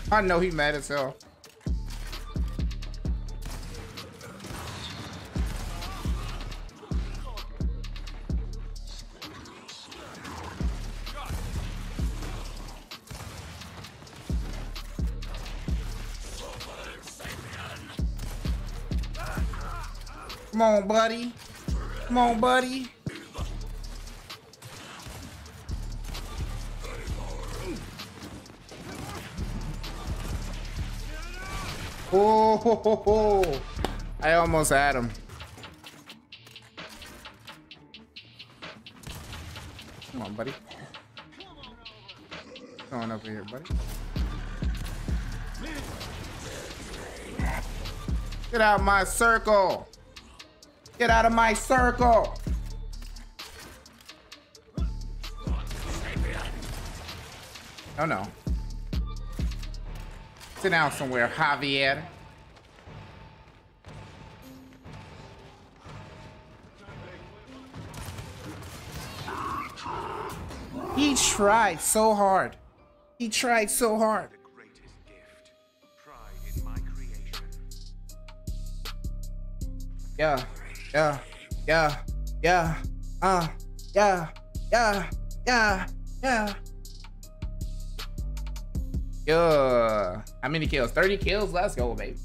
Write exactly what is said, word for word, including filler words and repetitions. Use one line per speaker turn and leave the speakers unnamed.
I know he mad as hell. Come on, buddy. Come on, buddy. Oh, ho, ho, ho. I almost had him. Come on, buddy. Come on over here, buddy. Get out of my circle. Get out of my circle. Oh no. Sit down somewhere, Javier. He tried so hard. He tried so hard.
The greatest gift, pride in my creation.
Yeah, yeah, yeah, yeah, uh, yeah, yeah, yeah, yeah. Yeah. How many kills? thirty kills? Let's go, baby.